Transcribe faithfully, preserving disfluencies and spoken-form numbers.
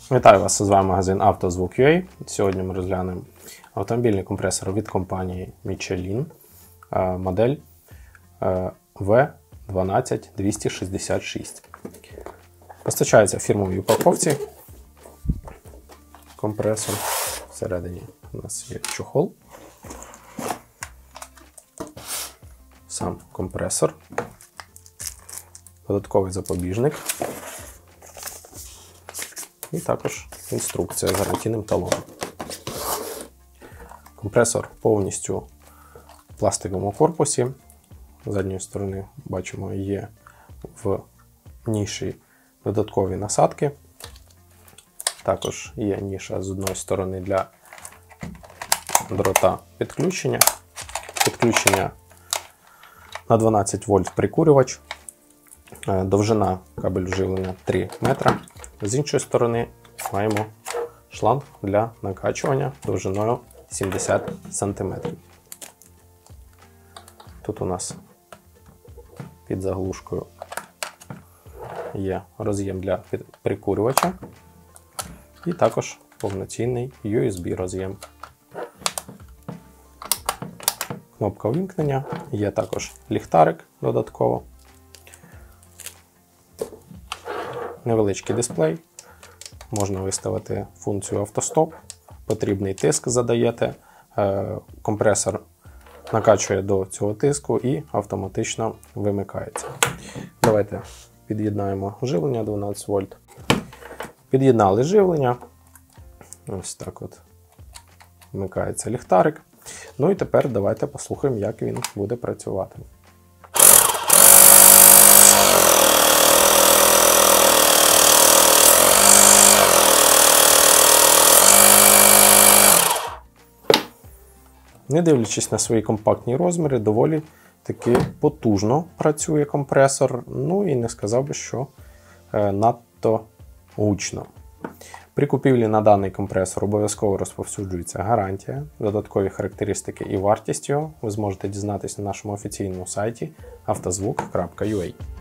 Вітаю вас, з вами магазин «Автозвук.ua». Сьогодні ми розглянемо автомобільний компресор від компанії Michelin, модель ве дванадцять двісті шістдесят шість. Постачається в фірмовій упаковці компресор. Всередині у нас є чохол, сам компресор, додатковий запобіжник і також інструкція з гарантійним талоном. Компресор повністю в пластиковому корпусі. З задньої сторони бачимо, є в ніші додаткові насадки. Також є ніша з одної сторони для дрота підключення. Підключення на дванадцять вольт прикурювач. Довжина кабелю живлення три метри. З іншої сторони маємо шланг для накачування довжиною сімдесят сантиметрів. Тут у нас під заглушкою є роз'єм для прикурювача і також повноцінний ю ес бі роз'єм. Кнопка вимкнення, є також ліхтарик додатково. Невеличкий дисплей, можна виставити функцію автостоп, потрібний тиск задаєте, компресор накачує до цього тиску і автоматично вимикається. Давайте під'єднаємо живлення дванадцять вольт. Під'єднали живлення, ось так от вмикається ліхтарик. Ну і тепер давайте послухаємо, як він буде працювати. Не дивлячись на свої компактні розміри, доволі таки потужно працює компресор, ну і не сказав би, що е, надто гучно. При купівлі на даний компресор обов'язково розповсюджується гарантія, додаткові характеристики і вартість його ви зможете дізнатися на нашому офіційному сайті автозвук крапка ю а.